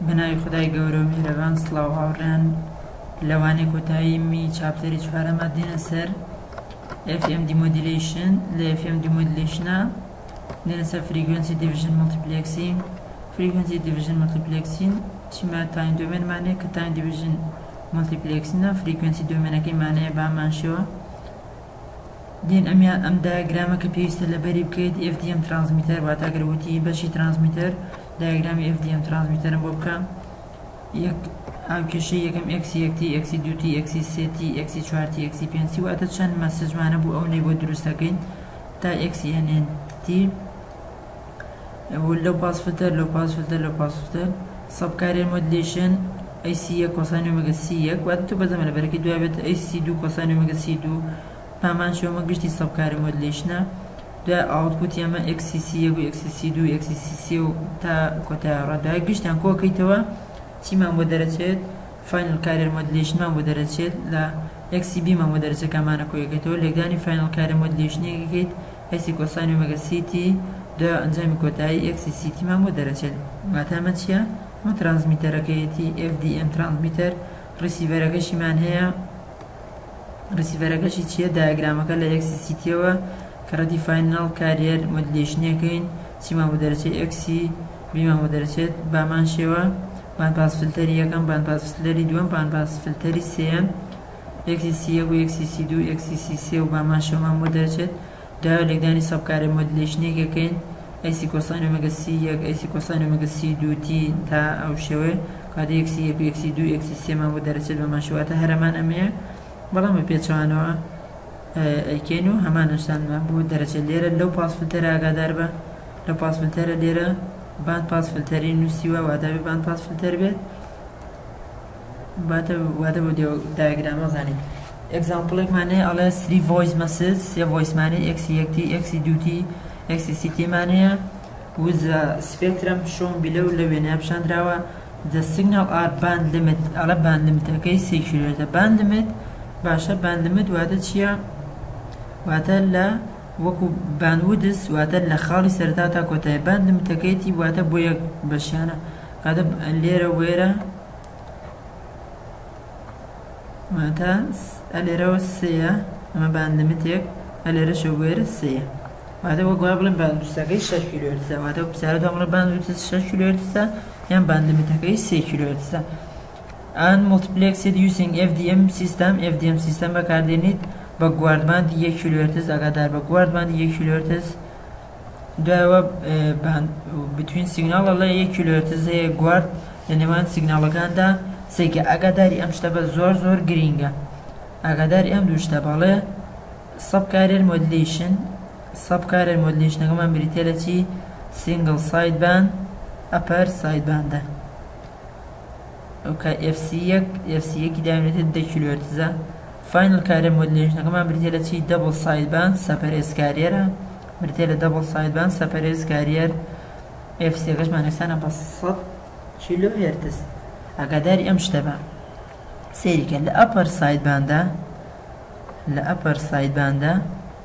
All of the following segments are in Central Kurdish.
بنای خدای گەورە و میهرەبان سڵاو هاوڕێیان لەوانەیە کۆتاییمی چاپتەری چوارەمە دێنە سەر FM demodulation لە FM demodulationە دێنە سەر frequency division multiplexing frequency division multiplexing چیمە time domainمانەیە کە time division multiplexingە frequency domainەکەی مانەیە بامان شێوە دین ئەم دایاگرامە کە پێویستە لەبەری بکەیت FDM transmitter واتە گەروتی بەشی transmitter دایاگرامی FDM transmitterم بۆ بکەم ئاوکێشەی یەکەم x1 x2 x3 x4 x5 واتە چەند مەسەجمانە بوو ئەو نەی بۆ دروستەکەین تا xNNT لەو پاس فلتر لەو پاس فلتر لەو پاس فلتر subcarrier modulation AC1 cosine omega C1 واتە تو بەزەمە لەبەرەکەی دوای بێت AC2 cosine omega C2 پامان شۆمە گشتی subcarrier modulationە دوای output ئەمە XCC1 و XCC2 XCC3 و تا کۆتاییڕە دوای گشتیان کۆکەیتەوە چیمان بۆ دەرەچێت final carrier modulationمان بۆ دەرەچێت لە XCB مان بۆ دەرەچێکەمانە کۆیەکەیتەوە لێکدانی final carrier modulationەکەیت AC cosine omega CT دوای ئەنجامی کۆتایی XCCT مان بۆ دەرەچێت واتە ئەمە چییە؟ ئەمە ترانسمیتەرەکەیەتی FDM transmitter ڕیسیڤەرەکەشیمان هەیە ڕیسیڤەرەکەشی چییە؟ دایاگرامەکە لە XCCTەوە کە ڕەتی final carrier modulationەکەین چیمان بۆ دەرەچێت XCB مان بۆ دەرەچێت بامان شێوە باند پاس فلتری یەکەم باند پاس فلتری دووەم باند پاس فلتری سێم XCC1 و XCC2 XCC3 و بامان شێوەمان بۆ دەرەچێت دوای لێکدانی subcarrier modulationێکەکەین AC cosine omega C1 AC cosine omega C2T تا ئەو شێوەیە کاتێ XC1 و XC2 XC3 مان بۆ دەرەچێت بامان شێواتە هەرەمان ئەمەیە بەڵام بە پێچەوانەوە ئەیکەین و هەمان شتانمان بۆ دەرەچێت لێرە لەو پاس فلتەرە ئاگادار بە لەو پاس فلتەرە لێرە باند پاس فلتەری نووسیوە واتە بێ باند پاس فلتەر بێت واتە بۆ دایاگرامە زانین ئێگزامپڵێکمانەیە ئەڵێ 3 voice message سێ voiceمانەیە XC1 XC2 XCCT مانەیە with the spectrum shown below لە وێنەیە پیشاندراوە the signal are band limit ئەڵێ band limitەکەی 3 کیلۆهێرتزە band limit باشە band limit واتە چییە؟ واتە لە وەکو باندویدس واتە لە خاڵی سەرتا تا کۆتایی باند لیمیتەکەیەتی واتە بۆ یەک بەشیانە کاتە لێرە وێرە واتە لێرەوە سێیە ئەمە باند لیمیتێک لێرەشە وێرە سێیە واتە وەک وا بڵێن باندویدسەکەی 6 کیلۆهێرتزە واتە پرسیارەتە بڵێ باندویدس 6 کیلۆهێرتزە یان باند لیمیتەکەی 3 کیلۆهێرتزە and multiplexed using FDM system FDM system بەکاردێنیت بە گواردباندی 1 کیلۆهێرتز ئاگادار بە گواردباندی 1 کیلۆهێرتز دوایەوە بتوین سیگناڵە لە 1 کیلۆهێرتز هەیە گوارد لە نێوان سیگناڵەکاندا سێکە ئاگاداری ئەم شتە بە زۆر زۆر گرینگە ئاگاداری ئەم دوو شتە بەڵێ subcarrier modulationەکەمان بریتێ لە چی single side band upper side bandە ئەوکە FC1 داوێتێت 10 کیلۆهێرتزە final carrier modulationەکەمان بریتێ لە چی double side band separate carrier بریتێ لە double side band separate carrier FC1مان ئێستانە بە 100 کیلۆهێرتز ئاگاداری ئەم شتە بە سێریکە لە upper side bandە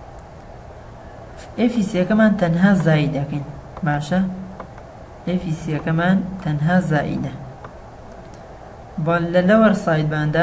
FC1ەکەمان تەنها زایدەکەین باشە FC1ەکەمان تەنها زایدە بەڵ لە lower side bandە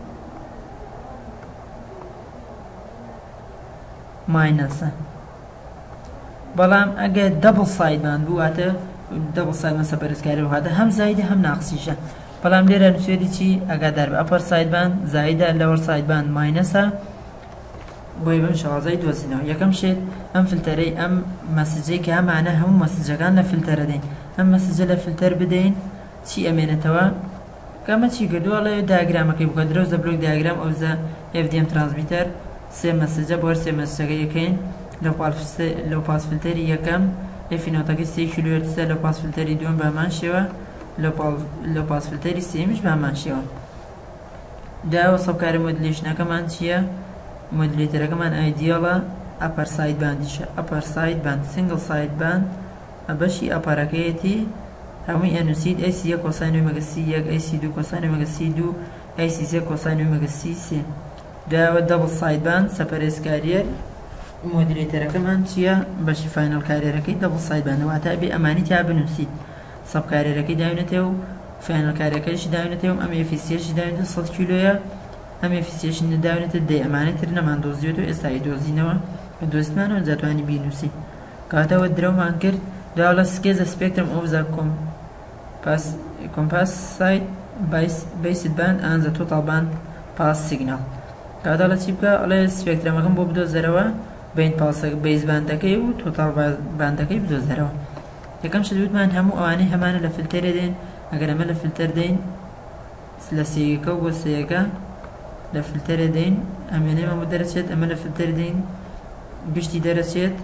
ماینەسە بەڵام ئەگەر دەبڵ ساید بان بوو واتە دەبڵ ساید مەسە پەرێزکاری واتە هەم زایدە هەم ناقسیشە بەڵام لێرە نووسێتی چی ئەگادار بە ئەپەر ساید بان زایدە لەوەر ساید بان ماینەسە بۆی بەم شەوازای دۆزینەوە یەکەم شێت ئەم فلتەرەی ئەم مەسجەی کە ئەمانە هەموو مەسجەکان لە فلتەرە دەین ئەم مەسجە لە فلتەر بدەین چی ئەمێنێتەوە کەمە چی کردووە دایاگرامەکەی بکە درۆزە بلۆک دایاگرام ئەوزە FDM transmitter سێ مەسجە بۆ سێ مەسجەکە یەکەین لەو پاس فلتەری یەکەم ئەفینۆتەکەی 3 کیلۆهێرتزە لە پاس فلتەری دووەم بامان شێوە لە پاس فلتەری سێمیش بامان شێوە دوایەوە subcarrier modulationەکەمان چییە؟ مۆدولیتەرەکەمان ئایدیەڵە upper side bandیشە upper side band single side band بەشی ئەپەرەکەیەتی هەمووی ئەنووسیت AC1 cosine omega C1 AC2 cosine omega C2 AC3 cosine omega C3 دوایەوە double side band separate carrier مۆدولیتەرەکەمان چییە؟ بەشی final carrierەکەی double side band واتە بێ ئەمانی تا بنووسیت سەبکارێرەکەی داوێنێتێ و فاینل کارەکەیشی داوێنێتەوە ئەم ئێفیسیەشی داوێنێتە 100 کیلۆیە ئەم ئێفیسیەشی داوێنێتە دێ ئەمانەی تر نەمان دۆزیێتەوە ئێستا دۆزینەوە کە دۆزیتمانەوە جاتوانی بینووسی کاتەوە درەومان کرد داوە لە سکێزە سپێکترم ئۆف زە کۆمپاس سایت بیست باند and the total band pass signal کادا لە چی بکە ئەڵێ سپێکترەمەکەم بۆ بدۆزەرەوە بین پاسەکە بیس باندەکەی و تۆتاڵ باندەکەی بدۆزەرەوە یەکەم شت وتمان هەموو ئەوانەی هەمانە لە فلتەرێ دێن ئەگەر ئەمە لە فلتەر دێن لە سێیەکە و بۆ سێیەکە لە فلتەرێ دێن ئەمێنەی مەمە دەرەچێت ئەمە لە فلتەر دێن گشتی دەرەچێت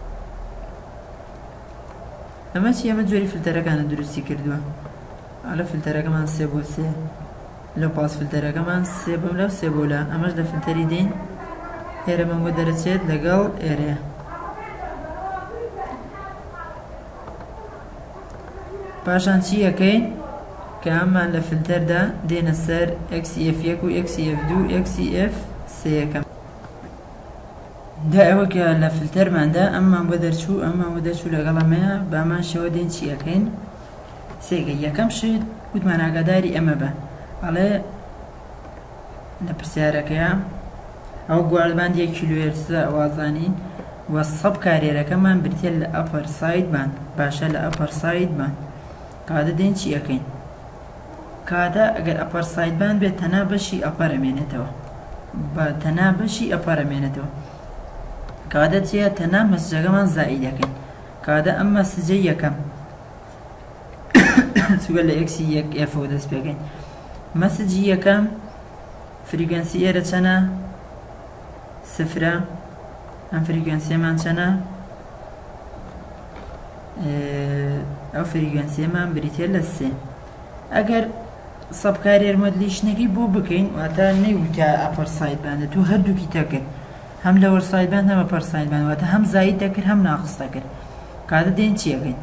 ئەمە چی ئەمە جۆری فلتەرەکانە دروستی کردووە ئەلە فلتەرەکەمان سێ بۆ سێ لە پاس فلتەرەکەمان سێ بەم لەو سێ بۆ لە ئەمەش لە فلتەری دێن ئێرە مەمە دەرەچێت لەگەڵ ئێرەیە پاشان چی یەکەین کە ئەممان لە فلتەردا دێنە سەر XCF1 و XCF2 XCF3 یەکەم دا ئەوە کە لە فلتەرماندا ئەممان بۆ دەرچوو ئەممان بۆ دەرچوو لەگەڵ ئەمەیە بامان شەوە دێن چی یەکەین سێگە یەکەم شت وتمان ئاگاداری ئەمە بە ئەڵێ لە پرسیارەکەیە ئەو گواردباند 1 کیلۆهێرتزە ئەوازانین وە سەب کارێرەکەمان بریتێت لە ئەپەر ساید بان باشە لە ئەپەر ساید بان کاتە دێن چی یەکەین کاتە ئەگەر ئەپەر ساید بان بێت تەنها بەشی ئەپەر ئەمێنێتەوە بە تەنها بەشی ئەپەر ئەمێنێتەوە کاتە چیە تەنها مەسجەکەمان زائید یەکەین کاتە ئەم مەسجە یەکەم سوگە لە ئێکسی یەک ئێفەوە دەست پێکەین مەسجی یەکەم فریکوێنسی ئێرە چەنە سفرە ئەم فریکوێنسیەمان چەنە ئەو فریکوێنسیەمان بریتێ لە سێ ئەگەر سەبکارێر مۆدلیشنەکەی بۆ بکەین واتە نەیوتە ئەپەر ساید باندە تو هەردووکی تەکرد هەم لەوەر ساید باند هەم ئەپەر ساید باند واتە هەم زاید دەکرد هەم ناقص دەکرد کاتە دێن چی یەکەین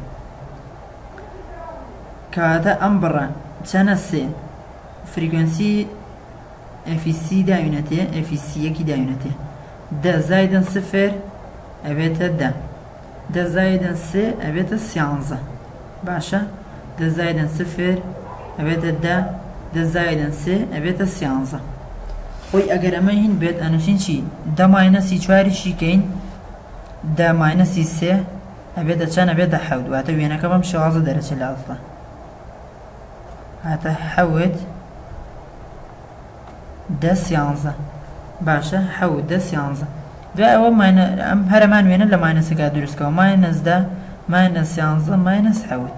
کاتە ئەم بڕە چەنە سێ فریکوێنسی FEC داوینەتێ FEC یەکی داوینەتێ دە زایدن سفر ئەبێتە دە دە زایدن سێ ئەبێتە سیانزە باشە دە زایدن سفر ئەبێتە دە دە زایدن سێ ئەبێتە سیانزە خۆی ئەگەر ئەمە هین بێت ئەنووسین چی دە ماینەسی چواریشی کەین دە ماینەسی سێ ئەبێتە چەند ئەبێتە حەوت واتە وێنەکە بەم شێوازە دەرەچێت لە ئەسڵە هاتە حەوت دە سیانزە باشە حەوت دە سیانزە دوای ئەوە ئەم هەرەمان وێنە لە ماینەسەکە دروستکەوە ماینەس دە ماینەس سیانزە ماینەس حەوت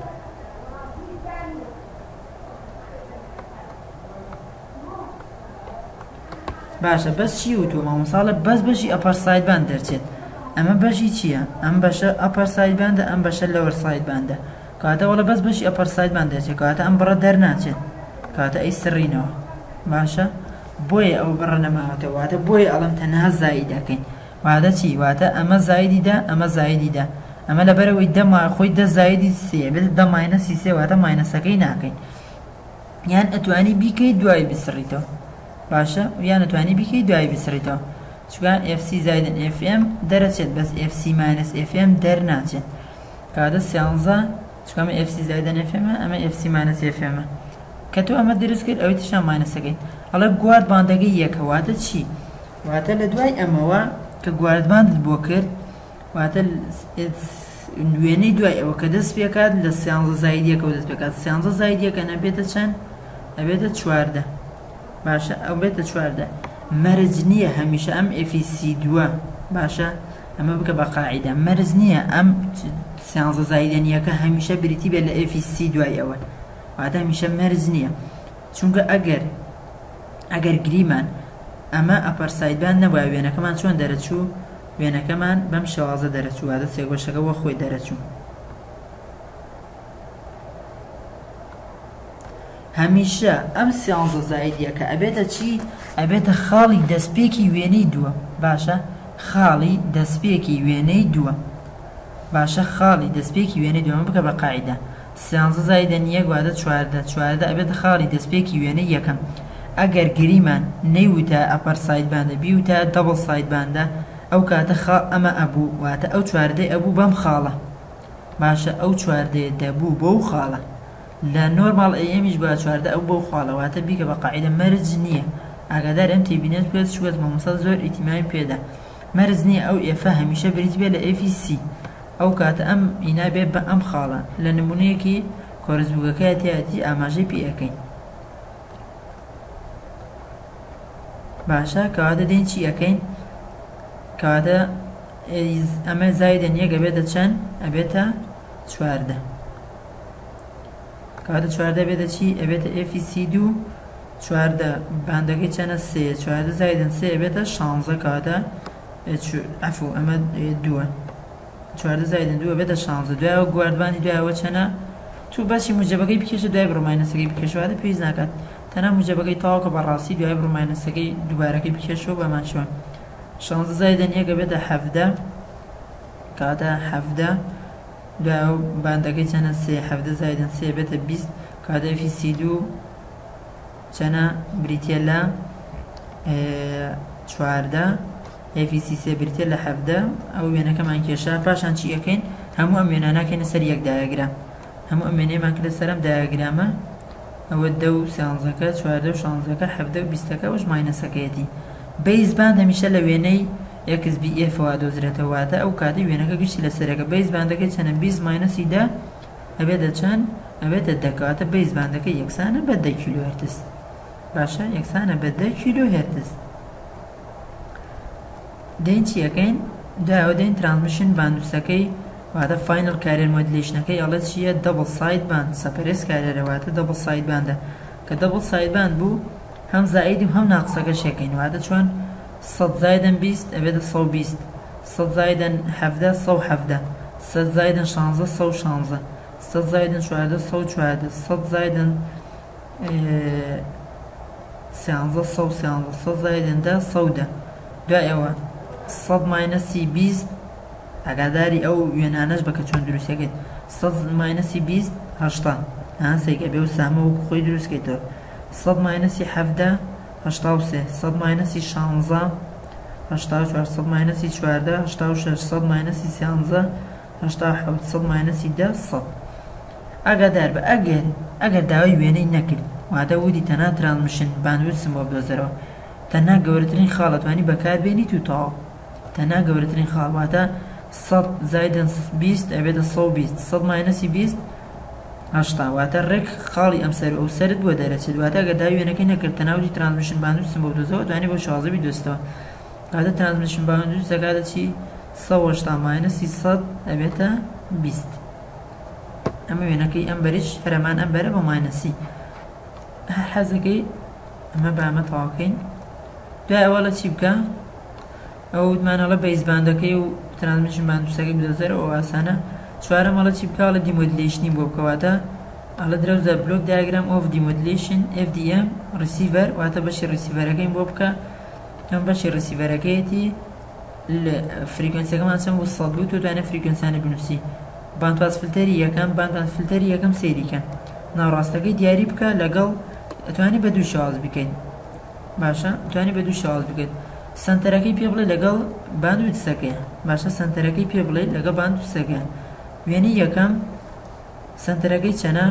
باشە بەس چی وتووە مامۆساڵە بەس بەشی ئەپەر سایدبان دەرچێت ئەمە بەشی چییە ئەم بەشە ئەپەر سایدباندە ئەم بەشە لەوەر سایدباندە کاتە وەڵە بەس بەشی ئەپەر سایدبان دەرچێت کاتە ئەم بڕە دەرناچێت کاتە ئەی سڕینەوە باشە بۆیە ئەو بڕە نەماوەتەوە واتە بۆیە ئەڵم تەنها زاید دەکەین واتە چی واتە ئەمە زایدیدا ئەمە زایدیدا ئەمە لەبەرەوەی دەما خۆی دە زایدی سێ بێت دە ماینەسی سێ واتە ماینەسەکەی ناکەین یان ئەتوانی بیکەیت دوای بسڕیتەوە باشە یان ئەتوانی بیکەیت دوای بسڕیتەوە چونکە FC زایدن FM دەرەچێت بەس FC ماینەس FM دەرناچێت کاتە سیانزە چونکە ئەمە FC زایدن FM ئەمە FC ماینەس FM کە تۆ ئەمە دروست کرد ئەوەی تشان ماینەسەکەین ئەڵێ گواردباندەکەی یەکە واتە چی واتە لە دوای ئەمەوە کە گواردباندت بۆ کرد واتە وێنەی دوای ئەوە کە دەست پێکات لە سیانزە زایدیەکە و دەست پێکات سیانزە زایدیەکە نەبێتە چەند ئەبێتە چواردە باشە ئەو بێتە چواردە مەرج نییە هەمیشە ئەم FEC2 باشە ئەمە بکە بە قاعیدە مەرج نییە ئەم سیانزە زایدەنیەکە هەمیشە بریتی بێت لە FEC دوای ئەوە واتە هەمیشە مەرج نییە چونکە ئەگەر گریمان ئەمە ئەپەر سایدبان نەبووە وێنەکەمان چۆن دەرەچوو وێنەکەمان بەم شێوازە دەرەچوو واتە سێگۆشەکە وە خۆی دەرەچوو هەمیشە ئەم سیانزە زایدیەکە ئەبێتە چی ئەبێتە خاڵی دەستپێکی وێنەی دووە باشە خاڵی دەستپێکی وێنەی دووە باشە خاڵی دەستپێکی وێنەی دووە بکە بە قاعیدە سیانزە زایدەن یەک واتە چواردە ئەبێتە خاڵی دەستپێکی وێنەی یەکەم ئەگەر گریمان نەیوتە ئەپەر سایدباندە بیوتە دەبڵ سایدباندە ئەو کاتە ئەمە ئەبوو واتە ئەو چواردەی ئەبوو بەم خاڵە باشە ئەو چواردەیە دەبوو بەو خاڵە لا نورمال ايامش با چوارده او بو خالوات بيك بقاعده مرج نيه اگدار ام تبينات بيت شوت ممسا زور اهتمام بيدا مرز نيه او اف همیشه بريت بي ل اف سي او كات ام اينا بي ام خاله لنمونه كي كورز بوكاتي اماجي بي اكين باشا كوادا دين چي اكين كوادا اما زايدن يك بيتا چن ابيتا چوارده كوادا چوارده بيتا چي ابيتا اف سي دو چوارده بندگی چنه سه چوارده زايدن سه ابيتا شانزه كوادا عفو اما دوه چوارده زايدن دو ابيتا شانزه دو او گواردبانی دو او چنه تو باشی موجبگی بکشه دوای برو ماینسگی بکشه واده پیز نکد تنها موجبگی تاو که براسی دوای برو ماینسگی دوبارهگی بکشه و بمان شون شانزه زايدن یک ابيتا حفده كادا حفده دو بندگی چنه سه حفده زايدن سه ابيتا بیست كادا في سي دو چنه بريتيلا چوارده اف سي سي بريتيلا حفده او بينا كمان كيشا باشان چي اكين همو امينا ناكين سر يك دايجرام همو اميني ما كده سرم دايجرامه او دو سانزكا چوارده و شانزكا حفده و بيستكا وش ماينسكا بيز باند همیشه لوینه یکس بی اف و دوزرته واده او کادی وینه که گشتی لسرکه بیز بانده که چنه بیز ماینس ایده ابدا چن ابدا دکاته بیز بانده که یکسانه به 10 کیلو هرتز باشه یکسانه به 10 کیلو هرتز دین چیه کن دا دین ترانسمیشن باند سکی واده فاینل کاریر مودلیشن که یالت چیه دبل ساید باند سپرس کاریر واده دبل ساید بانده که دبل ساید باند بو هم زائد و هم ناقصه شكين وهذا شون صد زايدا بيست ابدا صو بيست صد زايدا حفده صو حفده صد زايدا شانزه صو شانزه صد زايدا شوهده صو شوهده صد زايدا سيانزه صو سيانزه صد زايدا ده صو ده دو ايوه صد ماينسي بيست اقداري او ينانش بك چون دروس يكيد صد ماينسي بيست هشتا ها سيكا بيو سامه وكخوي دروس كيتو صد ماينسي حفده هشتا سه صد ماينسي شانزه هشتا چوار صد ماينسي چوارده هشتا شش صد ماينسي سيانزه هشتا حوت صد ماينسي ده صد اقدر با اگر داوي ويني نكرد وهذا ودي تنا ترانسميشن باندويت سمو بدوزرو تنا گورترين خالت واني بكار بيني تو تا تنا گورترين خال وهذا صد زايدا بيست ابدا صو بيست صد ماينسي بيست هشتا واتر رك خالي امسر او سرد بو درجه واتا گداوی نه کنه کرتناوی ترانسمیشن باندو سمبو دوزو دانی با 16 بی دوستا هذا ترانسمیشن باندو زگاده چی 100 ماینس 300 ابيتا 20 اما وینکی امبرش فرمان امبر با ماینسی حزگی اما با ما تاکین دو اولا چی بکا او من حالا بیس باندکی و ترانسمیشن باندو سگی بدوزر او اسانه چوارم حالا چی بکا حالا دیمودلیشنی بو بکا واتا حالا دروزا بلوک دیاگرام اوف دیمودلیشن FDM رسیور واتا باشه رسیور اگه این بو بکا هم باشه رسیور اگه تی الفريكونسي كمان تسمى وصل بلوتوث وانا فريكونسي انا بنفسي باندواز فلتري يكم باندواز فلتري يكم سيري كان ناراستكي دياري بكا لقل تواني بدو شاز بكين باشا تواني بدو شاز بكين سنتركي بيبلي لقل باندو تسكي باشا سنتركي بيبلي لقل باندو تسكي يعني يكم سنتركي چنا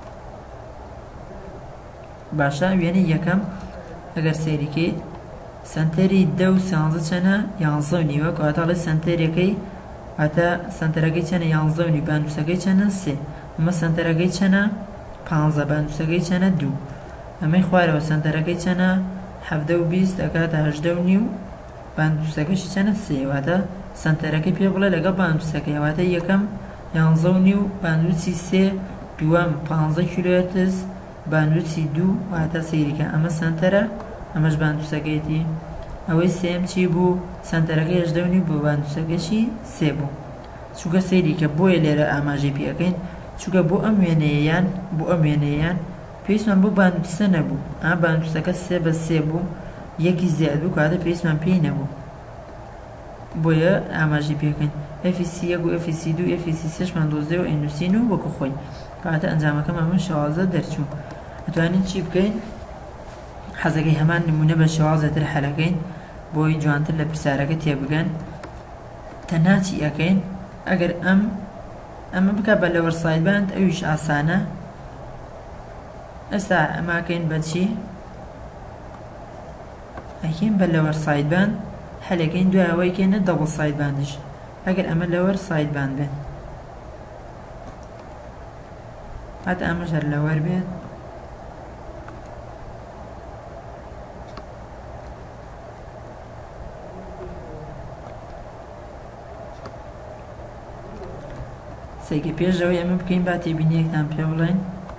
باشا يعني يكم اگر سيري كي سنتری دو سانزه چنه یانزه و نیوه که حتی سنتری که حتی سنترگی چنه یانزه و نیو بندوسگی چنه سه اما سنترگی چنه پانزه بندوسگی چنه دو اما خواره و سنترگی چنه هفده و بیست اکا هجده و نیو بندوسگیش چنه سه و حتی سنترگی پی بله لگه بندوسگی و حتی یکم یانزه و نیو بندوسی سه دوام 15 کیلوهرتز بندوسی دو و حتی سیری که اما سنتره امش باندوسەکەیەتی ئەوەی سێم چی بوو سنتەرەکەی هەژدەونی بۆ باندوسەکەشی سێ بوو چووکە سەیری کە بۆیە لێرە ئاماژەی پێەکەین چووکە بۆ ئەم وێنەیەیان پێویستمان بۆ باندوسە نەبوو ئا باندوسەکە سێ بە سێ بوو یەکی زیاد بوو کاتە پێویستمان پێی نەبوو بۆیە ئاماژەی پێەکەین FEC1 و FEC2 FEC3مان دۆزیەوە ئەینوسین و وەکو خۆی کاتە ئەنجامەکەمان من شازە دەرچوو ئەتوانین چی بکەین حەزەکەی هەمان نمونە بە شێوازێتر حەلەکەین بۆی جوانتر لە پرسیارەکە تێبگەن تەنها چی ئەکەین ئەگەر ئەمە بکە بە لەوەر سایباند ئەویش ئاسانە ئێستا ئەماکەین بەچی ئەکەین بە لەوەر ساید باند هەلەکەین دوای ئەوەی کێنە دەبڵ ساید باندش ئەگەر ئەمە لەوەر ساید باند بێت هاتە ئەمەش هەر لەوەر بێت سەیکە پێشەوەی ئەمە بکەین با تێبینیەکتان پێ بڵێن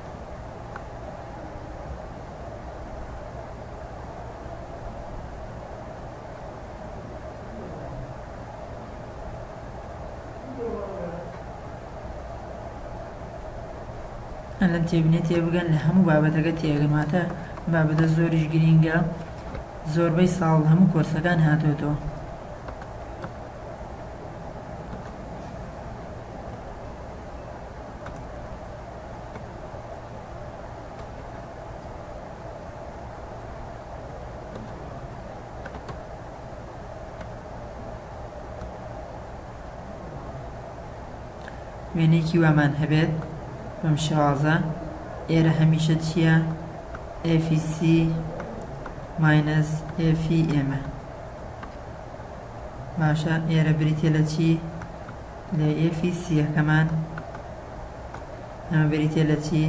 لەم تێبینێت تێبگەن لە هەموو بابەتەکە تێگەماتە بابەتە زۆریش گرینگە زۆربەی ساڵ هەموو کۆرسەکان هاتوێتەوە وێنەیەکی وامان هەبێت بەم شێوازە ئێرە هەمیشە چییە؟ FEC ماینەس FEM باشە ئێرە بریتێ لە چی؟ لە FEC یەکەمان ئەمە بریتێ لە چی؟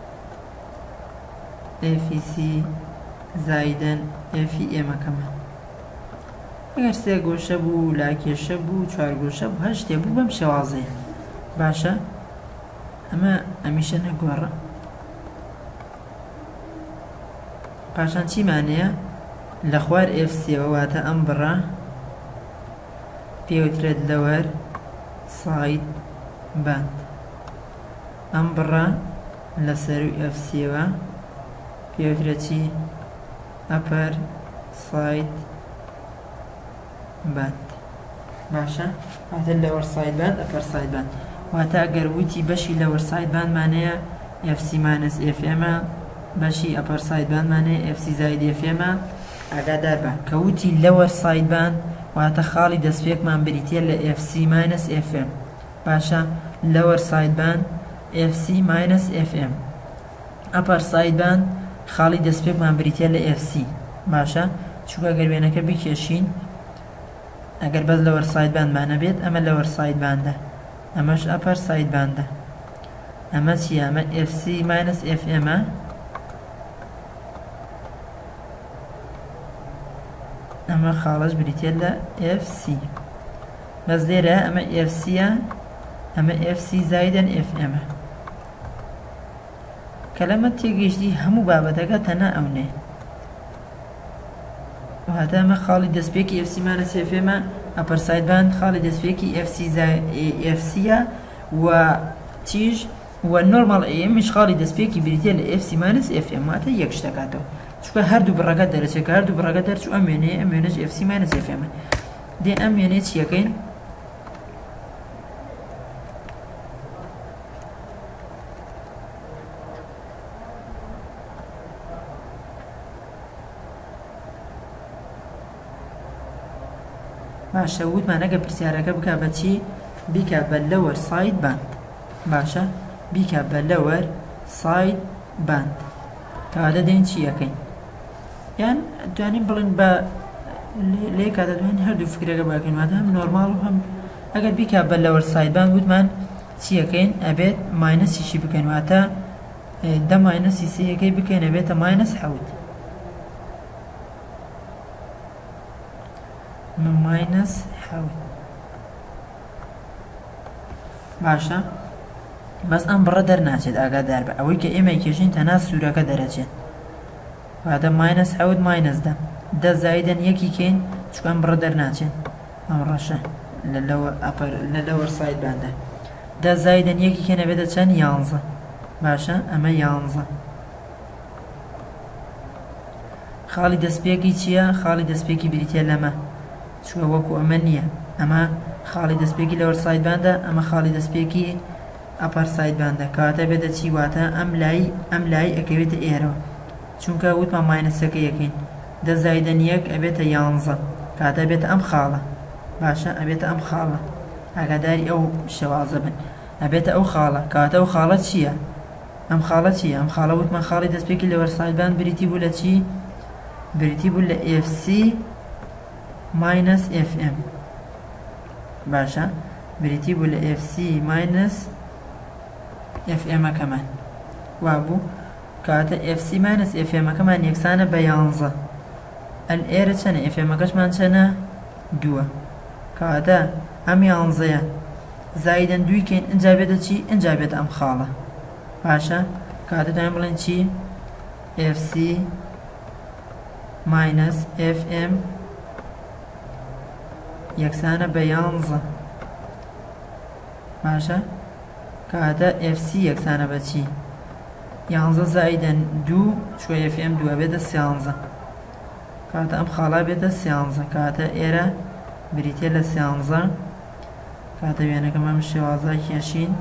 FEC زایدەن FEM ئەکەمان ئەگەر سێ گۆشە بوو لاکێشە بوو چوار گۆشە بوو هەر شتێ بوو بەم شێوازەیە باشە ئەمە ئەمیشە نەگۆڕە پاشان چیمانەیە لە خوار FC واتە ئەم بڕە پێوترێت لەوەر ساید باند ئەم بڕە لە سەروی FC وە پێوترێت چی ئەپەر ساید باند باشە واتە لەوەر ساید باند ئەپەر ساید باند واتە ئەگەر وتی بەشی لەوەر ساید باندمانەیە FC ماینەس FM بەشی ئەپەر ساید باندمانەیە FC زاید FM ئاگادار بە کە وتی لەوەر ساید باند واتە خاڵی دەستپێکمان بریتێ لە FC ماینەس FM باشە لەوەر ساید باند FC ماینەس FM ئەپەر ساید باند خاڵی دەستپێکمان بریتێ لە FC باشە چونکە ئەگەر وێنەکە بکێشین ئەگەر بەس لەوەر ساید باندمانە بێت ئەمە لەوەر ساید باندە ئەمەش ئەپەر ساید باندە ئەمە چیە؟ ئەمە FC ماینەس FM ئەمە خاڵەش بریتێ لە FC بەس لێرە ئەمە FC ئەمە FC زایدەن FM کە لەمە تێگەیشتی هەموو بابەتەکە تەنە ئەونێ واتە ئەمە خاڵی دەستپێکی FC ماینەس FM ئەپەر ساید باند خاڵی دەستپێکی FC و تیژ و نۆرماڵ ئێمەش خاڵی دەستپێکی بریتێ لە FC ماینەس FM واتە یەک شتەکاتەوە چونکە هەردوو بڕەکە دەرەچێت کە هەردوو بڕەکە دەرچوو ئەم وێنەیە ئەم وێنەش FC ماینەس FM دێ ئەم وێنەیە چیەکەین؟ باشە وتمان ئەگە پرسیارەکە بکە بە چی؟ بیکە بە لەوەر ساید باند باشە بیکە بە لەوەر ساید باند کەواتە دێن چیەکەین یان توانین بڵین بە لێ کاتە دوێن هەردوو فکرەکە باکەین واتە هەم نۆرماڵ و هەم ئەگەر بیکە بە لەوەر ساید باند وتمان چیەکەین ئەبێت ماینەسیشی بکەین واتە دە ماینەسی سەیەکەی بکەین ئەبێتە ماینەس حەوت ماینەس حەوت باشە بەس ئەم بڕە دەرناچێت ئاگادار بە ئەوەی کە ئێمە کێژین تەنها سوورەکە دەرەچێت واتە ماینەس حەوت ماینەس دە زایدەن یەکی کەین چونکە ئەم بڕە دەرناچێت ئەم ڕەشە لە لەوەر ساید باندە دە زایدەن یەکی کەین ئەبێتە چەند؟ 11 باشە ئەمە 11 خاڵی دەستپێکی چییە؟ خاڵی دەستپێکی بریتێ لەمە چووە وەکو ئەمە نییە ئەمە خاڵی دەستپێکی لەوەر ساید باندە ئەمە خاڵی دەستپێکی ئەپەر ساید باندە کاتە بێتە چی واتە ئەم لای ئەکەوێتە ئێرەوە چونکە وتمان ماینەسەکە یەکەین دە زایدەن یەک ئەبێتە 11 کاتە بێتە ئەم خاڵە باشە ئەبێتە ئەم خاڵە ئاگاداری ئەو شێوازە بن ئەبێتە ئەو خاڵە کاتە ئەو خاڵە چییە؟ ئەم خاڵە چی؟ ئەم خاڵە وتمان خاڵی دەستپێکی لە وەرسایدبان بریتی بوو لە چی؟ بریتی بوو لە FC - FM. باشە بریتی بوو لە FC - FM ئەکەمان وا بوو کاتە FC - FM ئەکەمان یەکسانە بە 11. ئەل ئێرە چەنە؟ FM ئەکەشمان چەنە؟ 2. کاتە ئەم 11 زایدەن 2 کەین ئەنجا بێتە چی؟ ئەنجا بێتە ئەم خاڵە. باشە کاتە دایان بڵێن چی؟ FC - FM یەکسانە بە 11. باشە کاتە FC یەکسانە بە چی؟ 11 زایدەن 2 چوە FM 2 بێتە 13. کاتە ئەم خاڵا بێتە 13. کاتە ئێرە بریتە لە 13. کاتە وێنەکەم ئەم شێوازە کێشین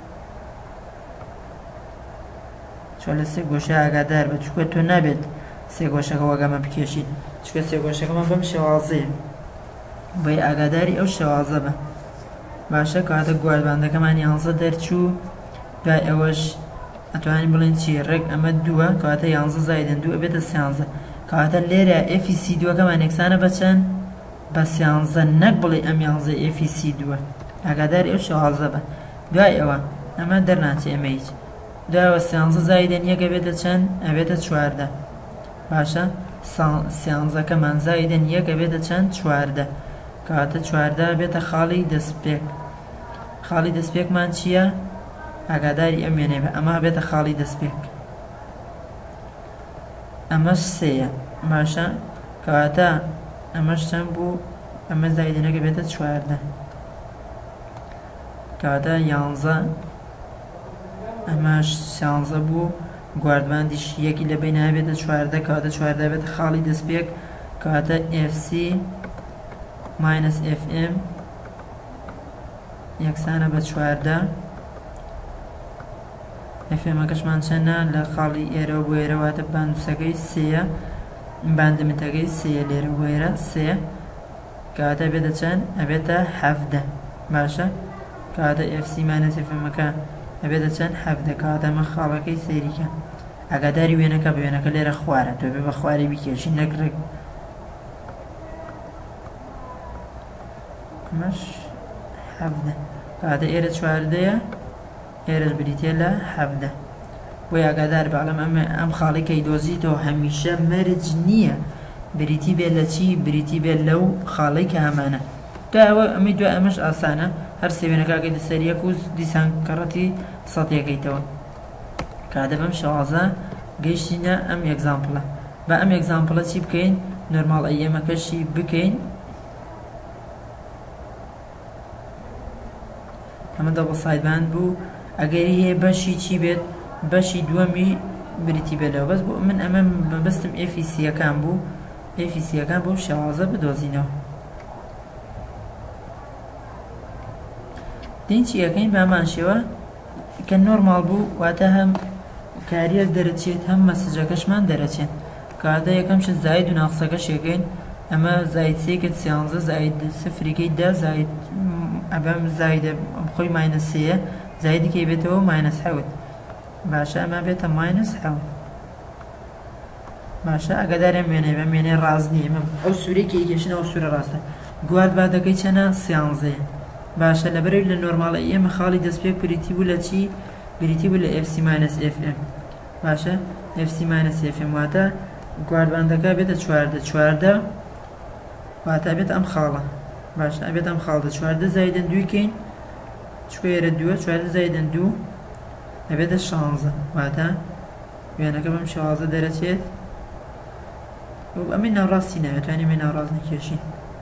چۆ لە سێ گۆشە ئاگادار بە چووکە تۆ نابێت سێ گۆشەکە وەگەمە بکێشین چکە سێ گۆشەکەمان بەم شێوازەیە بۆی ئاگاداری ئەو شێوازە بە. باشە کاتە گواردباندەکەمان 11 دەرچوو دوای ئەوەش ئەتوانین بڵێن چی؟ ڕێک ئەمە 2 کاتە 11 زایدەن 2 بێتە 13. کاتە لێرە FC2ەکەمان یەکسانە بە چەند؟ بە 13 نەک بڵێ ئەم 11 FC2 ئاگاداری ئەو شێوازە بە. دوای ئەوە ئەمە دەرناچێ ئەمە هیچ دوایەوە 13 زایدەن 1 بێتە چەند؟ ئەبێتە 14. باشە 13ەکەمان زایدەن 1 بێتە چەند؟ 14. کاتە 14 بێتە خاڵی دەستپێک. خاڵی دەستپێکمان چییە؟ ئاگاداری ئەم وێنەی بە ئەمە بێتە خاڵی دەستپێک. ئەمەش 3. باشە کاتە ئەمەش چەند بوو؟ ئەمە زایدەنەکە بێتە 14. کاتە 11 ئەمەش 13 بوو گواردباندیش یەکی لە بین بێتە 14. کاتە 14 بێتە خاڵی دەستپێک. کاتە FC - FM یەکسانە بە 14. FM ئەکەشمان چەندە؟ لە خاڵی ئێرە بۆ ئێرە واتە باندوسەکەی 3 باندمتەکەی 3 لێرە بۆ ئێرە 3. کاتە بێتە چەند؟ ئەبێتە 17. باشە کاتە FC - FM ئەکە ئەبێتە چەند؟ 17. کاتە ئەمە خاڵەکەی سەیریکە ئاگاداری وێنەکە بە وێنەکە لێرە خوارە تۆ بێ بە خواری بیکێشی نەکڕێک. ئەمەش 17. کاتە ئێرە 14 ئێرەش بریتێ لە 17. بۆی ئاگادار بەڵام ئەم خاڵی کەی دۆزیتەوە هەمیشە مەرج نییە بریتی بێت لە چی؟ بریتی بێت لەو خاڵی کە هەمانە. دوایەوە ئەمەی دوای ئەمەش ئاسانە هەر سێ وێنەکەکەی دەسەریەک و دیسان کەڕەتی سەدیەکەیتەوە. کاتە بەم شێوازە گەیشتینە ئەم ئێگزامپڵە. بە ئەم ئێگزامپڵە چی بکەین؟ نۆرماڵ ئەیەمەکەشی بکەین. ئەمە دەبڵ سایدبان بوو ئەگەری هەیە بەشی چی بێت؟ بەشی دووەمی بریتی بێتەوە بەس بۆ من ئەمە بەستم FEC-یەکان بوو FEC-یەکان بۆ شێوازە بدۆزینەوە. دین چی یەکەین بامان شێوە کە نۆرماڵ بوو واتە هەم کاریەک دەرەچێت هەم مەسجەکەشمان دەرەچێت. کاتە یەکەم شت زاید و ناقسەکە شێکەین ئەمە زاید 3 13 زاید 0 10 زاید ئەبەم زایدە خۆی -3 زایدی بێتەوە -7. باشە ئەمە بێتە -7. باشە ئەگەدارم وێنەی بەم وێنەی ڕاست نییە ئەو سوورێکی گەشتنەوە سوورە ڕاستە. گواردبادەکەی چەنە؟ 13. باشە لەبەرەوەی لە نۆرماڵە ئێمە خاڵی دەستپێک بریتی بوو لە چی؟ بریتی بوو لە FC - FM. باشە FC - FM واتە گواردباندەکە بێتە 14 واتە بێت ئەم خاڵە. باشە ئەبێت ئەم خاڵدە 14 زایدەن 2 کەین چکۆێرە 2 14 زایدەن 2 ئەبێتە 16 واتە وێنەکە بەم شێوازە دەرەچێت. ئەمە ناوڕاستی ناوێت توانین ئەمە ناوڕاست نەکێشین.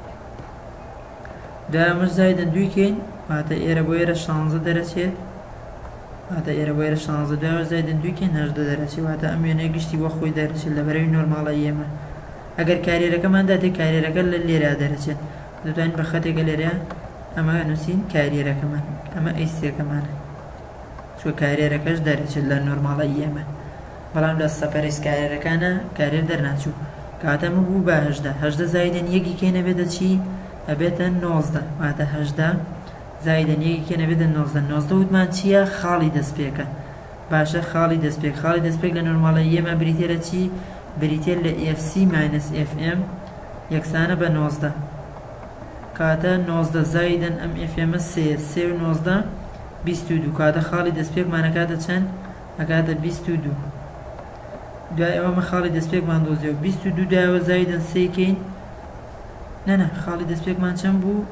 دامەش زایدەن 2 کەین واتە ئێرە بۆ ئێرە 16 دەرەچێت واتە ئێرە بۆ ئێرە 16 دوای زایدەن 2 کەین 18 دەرەچێت واتە ئەم وێنەیە گشتی بۆ خۆی دەرەچێت لەبەرەوەی نۆرماڵە ئێمە. ئەگەر کاریەرەکەماندا تێ کاریەرەکە لە لێرە دەرەچێت دەتوانین بە خەتێکە لێرە ئەمە نووسین کاریەرەکەمان ئەمە ئەیسیەکەمانە چوە کاریەرەکەش دەرەچێت لە نۆرماڵە ئێمە. بەڵام لە سەپەرێز کاریەرەکانە کارێر دەرناچوو کاتەمە بوو بە 18 زایدەن 1 کەینە بێتە چی؟ ئەبێتە 19 واتە 18 زایدەن 1 کەینە بێتە 19 وتمان چییە؟ خاڵی دەستپێکە. باشە خاڵی دەستپێک لە نۆرماڵە ئێمە بریتێرە چی بریتێر لە FC - FM یەکسانە بە 19 کاتە 19 زایدن ئەم FM 3 و 19 22 کاتە خاڵی دەستپێکمانەکاتە چەند ئەکاتە 22 دوای ئەوەمە خاڵی دەستپێکمان دۆزیەوە 22 دایەوە زایدن 3 کەین نەنە خاڵی دەستپێکمان چەند بوو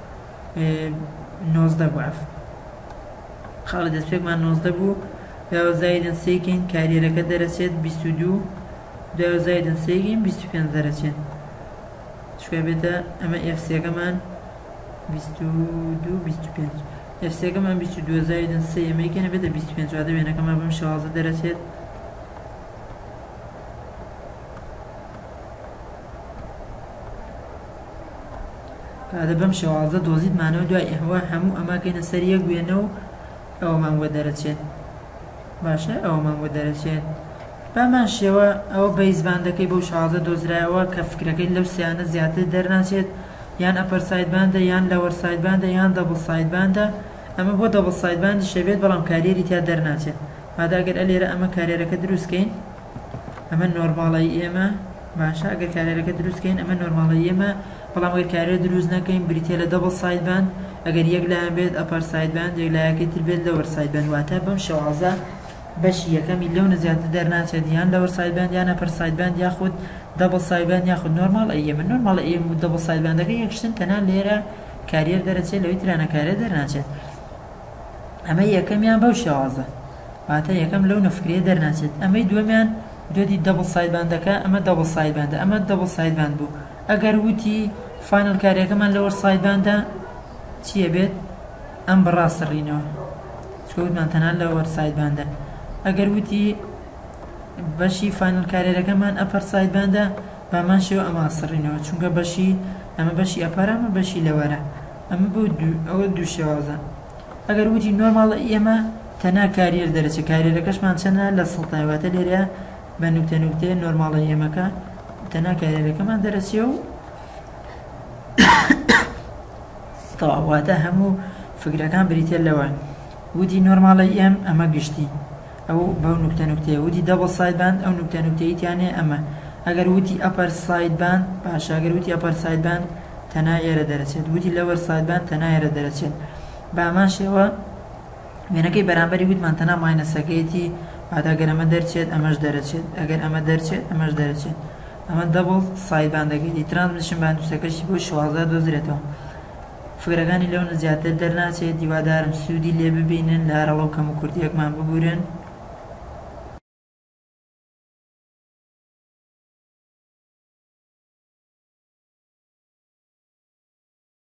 19 بوو خاڵی دەستپێکمان 19 بوو دایەوە زایدن 3 کەین کاریێرەکە دەرەچێت 22 دایەوە زایدن 3 کەین 25 دەرەچێت چکە بێتە ئەمە FC-ەکەمان 22 25 FC-ەکەمان 22 زایدن 3 ئەمەیکەنە بێتە 25 واتە وێنەکەمان بەم شێوازە دەرەچێت کاتە بەم شێوازە دۆزیتمانەوە دوای ئەوە هەموو ئەماکەینە سەر یەک وێنەوە ئەوەمان بۆ دەرەچێت باشە ئەوەمان بۆ دەرەچێت بامان شێوە ئەوە بەیزباندەکەی بەو شازە دۆزرایەوە کە فکرەکەی لەو سیانە زیاتر دەرناچێت یان ئەپەر سایدباندە یان لەوەر سایدباندە یان دەبڵ سایدباندە ئەمە بۆ دەبڵ سایدباندی شەبێت بەڵام کارێری تا دەرناچێت واتە ئەگەر ئەلێرە ئەمە کارێرەکە دروستکەین ئەمە نۆرماڵی ئێمە باشە ئەگەر کارێرەکە دروستکەین ئەمە نۆرماڵی ئێمە بەڵام ئەگەر کارێر دروست نەکەین بریتێ لە دەبڵ سایدباند ئەگەر یەک لایەن بێت ئەپەر سایدباند یەک لایەکەی تر بێت لەوەر سایدباند واتە بەم شێوازە بەشی یەکەمی لەو نەزیاتر دەرناچێت یان لەوەر سایدباند یان ئەپەر سایدباند یاخود دەبڵ سایدباند یاخود نۆرماڵ ئەمە نۆرماڵ ئێم و دەبڵ سایدباندەکە یەکشتن تەنان لێرە کارێر دەرەچێت لەوەی ترانە کارێر دەرناچێت ئەمە یەکەمیان بەو شێوازە واتە یەکەم لەو نەفکرێ دەرناچێت ئەمەی دووەمیان دوێتی دەبڵ سایدباندەکە ئەمە دەبڵ سایدباندە ئەمە دەبڵ سایدباند بوو ئەگەر وتی فاینەل کارێکەکەمان لەوەر سایدباندە چیە بێت ئەم بەڕاستڕینەوە چکەوتمان تەنان لەوەر سایدباندە ئەگەر وتی بەشی فاینەل کارێرەکەمان ئەپەر سایدباندە بامان شێوە ئەمە سڕینەوە چونکە بەشی ئەمە بەشی ئەپەرە ئەمە بەشی لەوەرە ئەمە بۆ ئەوە دوو شێوازە ئەگەر وتی نۆرماڵە ئێمە تەنا کارێر دەرەچێت کارێرەکەشمان چەندە لە سڵتایواتە لێرە بە نوکتە نوکتێ نۆرماڵە ئێمەکە تەنا کارێرەکەمان دەرەچێ و تەواواتە هەموو فکرەکان بریتێ لەوە وتی نۆرماڵە ئێم ئەمە گشتی ئەو بەو نوکتە نوکتەیە وتی دەبڵ سایدباند ئەو نوکتە نوکتەیەتیانێ ئەمە ئەگەر وتی ئەپەر سایدباند باشە ئەگەر وتی ئەپەر سایدباند تەنا ئێرە دەرەچێت وتی لەوەر سایدباند تەنا ئێرە دەرەچێت بامان شێوە وێنەکەی بەرامبەری وتمان تەنا ماینەسەکەیەتی واتە ئەگەر ئەمە دەرچێت ئەمەش دەرەچێت ئەگەر ئەمە دەرچێت ئەمەش دەرەچێت ئەمە دەبڵ سایدباندەکەی ترانزمیشن باندوسەکەشی بۆ شوازە دۆزرێتەوە فکرەکانی لەو زیاتر دەرناچێت دیوادارم سوودی لێ ببینن لە هەرەڵە و کەم و کورتیەکمان ببورن